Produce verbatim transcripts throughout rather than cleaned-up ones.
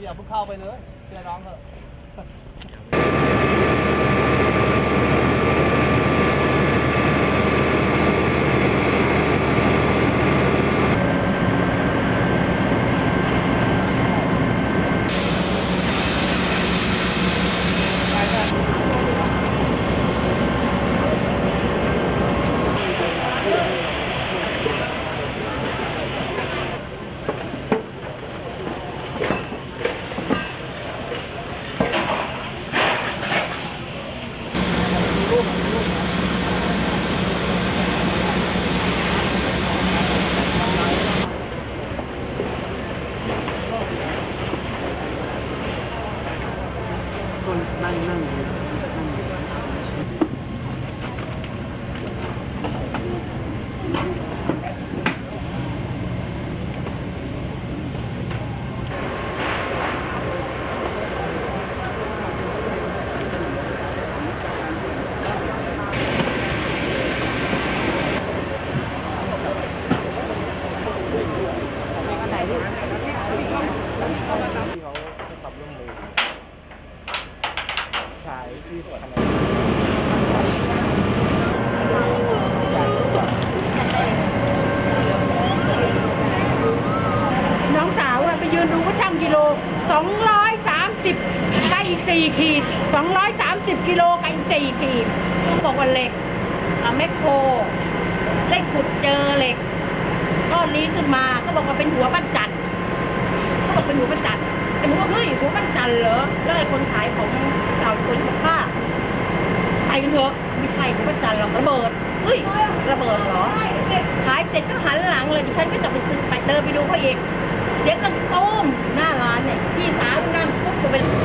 อย่าเพิ่งเข้าไปเลยเชื่อน้องเถอะนั่งนั่งน้องสาวอะไปยืนดูก็ช่างกิโลสองร้อยสามสิบไก่สี่ขีดสองร้อยสามสิบกิโลไก่สี่ขีดต้องบอกว่าเหล็กอะแมคโครได้ขุดเจอเหล็กก้อนนี้ขึ้นมาเขาบอกว่าเป็นหัวปั้นจันทร์เขาบอกเป็นหัวปั้นจันทร์ไอ้หนูก็เฮ้ยหัวปั้นจันทร์เหรอแล้วไอ้คนขายของเก่าคนบอกว่าไปกันเถอะไม่ใช่หัวปั้นจันทร์หรอกระเบิดเฮ้ยระเบิดเหรอขายเสร็จก็หันหลังเลยดิฉันก็จะไปซื้อไปเดินไปดูเขาเองเสียงกระตุ้มหน้าร้านเนี่ยพี่สาวนั่งปุ๊บก็เป็น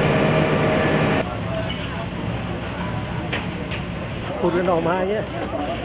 ขุดกันออกมาเนี่ย